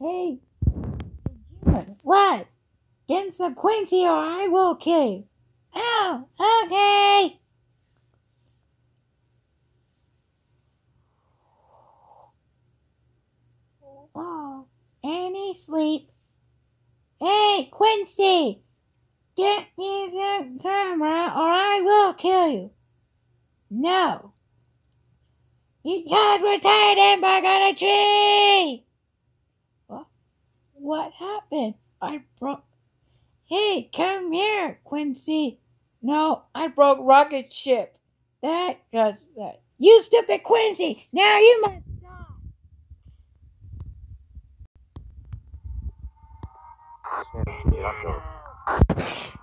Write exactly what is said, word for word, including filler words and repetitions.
Hey, June, what? Get some Quincy or I will kill you. Oh, okay. Oh, any sleep? Hey, Quincy, get me the camera or I will kill you. No. You can't retire him back on a tree! What? What happened? I broke... Hey, come here, Quincy. No, I broke rocket ship. That was that. You stupid Quincy! Now you must stop!